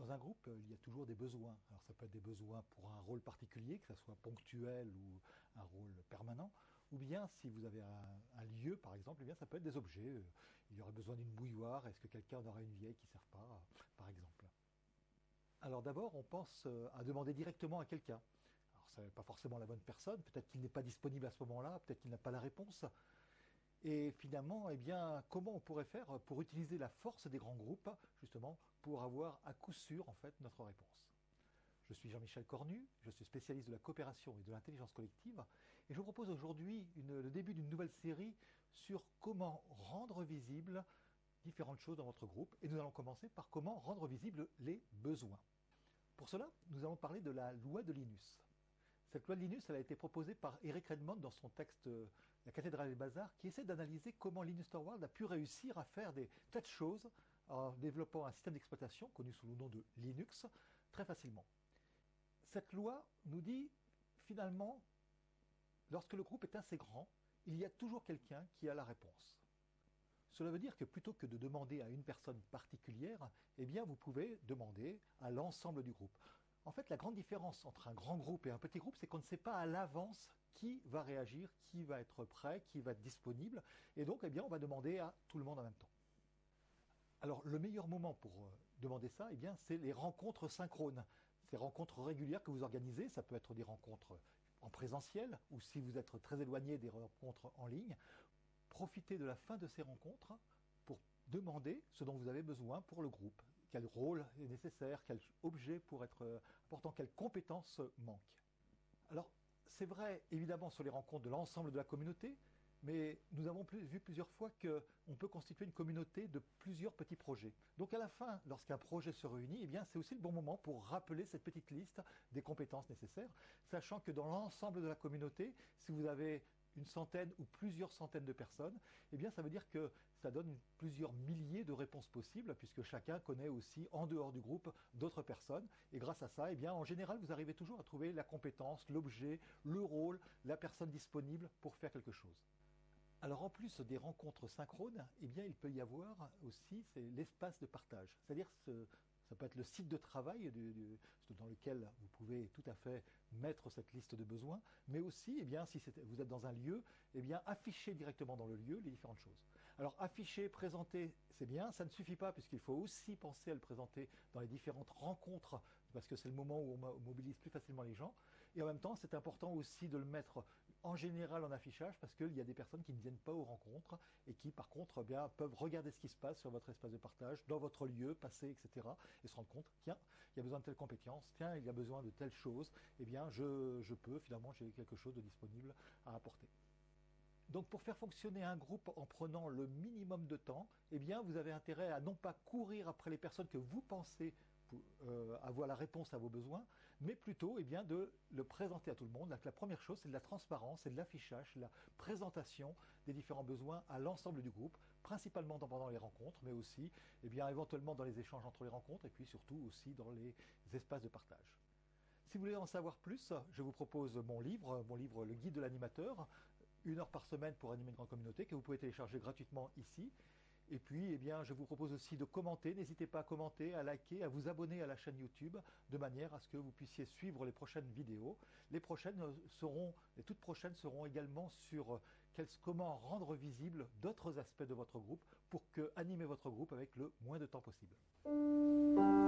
Dans un groupe, il y a toujours des besoins. Alors ça peut être des besoins pour un rôle particulier, que ce soit ponctuel ou un rôle permanent, ou bien si vous avez un lieu par exemple, eh bien ça peut être des objets. Il y aurait besoin d'une bouilloire, est-ce que quelqu'un en aurait une vieille qui ne sert pas, par exemple. Alors d'abord, on pense à demander directement à quelqu'un. Alors ça n'est pas forcément la bonne personne, peut-être qu'il n'est pas disponible à ce moment-là, peut-être qu'il n'a pas la réponse. Et finalement, eh bien, comment on pourrait faire pour utiliser la force des grands groupes, justement, pour avoir à coup sûr, en fait, notre réponse. Je suis Jean-Michel Cornu, je suis spécialiste de la coopération et de l'intelligence collective, et je vous propose aujourd'hui le début d'une nouvelle série sur comment rendre visibles différentes choses dans votre groupe. Et nous allons commencer par comment rendre visibles les besoins. Pour cela, nous allons parler de la loi de Linus. Cette loi de Linus, elle a été proposée par Eric Redmond dans son texte La cathédrale et le bazar, qui essaie d'analyser comment Linus Torvald a pu réussir à faire des tas de choses en développant un système d'exploitation connu sous le nom de Linux très facilement. Cette loi nous dit finalement, lorsque le groupe est assez grand, il y a toujours quelqu'un qui a la réponse. Cela veut dire que plutôt que de demander à une personne particulière, eh bien vous pouvez demander à l'ensemble du groupe. En fait, la grande différence entre un grand groupe et un petit groupe, c'est qu'on ne sait pas à l'avance qui va réagir, qui va être prêt, qui va être disponible. Et donc, eh bien, on va demander à tout le monde en même temps. Alors, le meilleur moment pour demander ça, eh bien, c'est les rencontres synchrones. Ces rencontres régulières que vous organisez, ça peut être des rencontres en présentiel, ou si vous êtes très éloigné, des rencontres en ligne. Profitez de la fin de ces rencontres pour demander ce dont vous avez besoin pour le groupe. Quel rôle est nécessaire, quel objet pour être important, quelles compétences manquent. Alors, c'est vrai évidemment sur les rencontres de l'ensemble de la communauté, mais nous avons vu plusieurs fois qu'on peut constituer une communauté de plusieurs petits projets. Donc à la fin, lorsqu'un projet se réunit, eh bien, c'est aussi le bon moment pour rappeler cette petite liste des compétences nécessaires, sachant que dans l'ensemble de la communauté, si vous avez une centaine ou plusieurs centaines de personnes, eh bien ça veut dire que ça donne plusieurs milliers de réponses possibles, puisque chacun connaît aussi en dehors du groupe d'autres personnes. Et grâce à ça, eh bien en général, vous arrivez toujours à trouver la compétence, l'objet, le rôle, la personne disponible pour faire quelque chose. Alors en plus des rencontres synchrones, eh bien, il peut y avoir aussi l'espace de partage. C'est-à-dire ça peut être le site de travail dans lequel vous pouvez tout à fait mettre cette liste de besoins, mais aussi, eh bien, si vous êtes dans un lieu, eh bien, afficher directement dans le lieu les différentes choses. Alors afficher, présenter, c'est bien, ça ne suffit pas puisqu'il faut aussi penser à le présenter dans les différentes rencontres parce que c'est le moment où on mobilise plus facilement les gens. Et en même temps, c'est important aussi de le mettre en général en affichage parce qu'il y a des personnes qui ne viennent pas aux rencontres et qui, par contre, eh bien, peuvent regarder ce qui se passe sur votre espace de partage, dans votre lieu, passer, etc. et se rendre compte, tiens, il y a besoin de telle compétence, tiens, il y a besoin de telle chose, eh bien, je peux, finalement, j'ai quelque chose de disponible à apporter. Donc pour faire fonctionner un groupe en prenant le minimum de temps, eh bien vous avez intérêt à non pas courir après les personnes que vous pensez avoir la réponse à vos besoins, mais plutôt eh bien, de le présenter à tout le monde. Donc, la première chose, c'est de la transparence, c'est de l'affichage, la présentation des différents besoins à l'ensemble du groupe, principalement pendant les rencontres, mais aussi eh bien, éventuellement dans les échanges entre les rencontres, et puis surtout aussi dans les espaces de partage. Si vous voulez en savoir plus, je vous propose mon livre Le Guide de l'animateur, 1 heure par semaine pour animer une grande communauté, que vous pouvez télécharger gratuitement ici. Et puis, eh bien, je vous propose aussi de commenter. N'hésitez pas à commenter, à liker, à vous abonner à la chaîne YouTube, de manière à ce que vous puissiez suivre les prochaines vidéos. Les toutes prochaines seront également sur comment rendre visibles d'autres aspects de votre groupe pour animer votre groupe avec le moins de temps possible.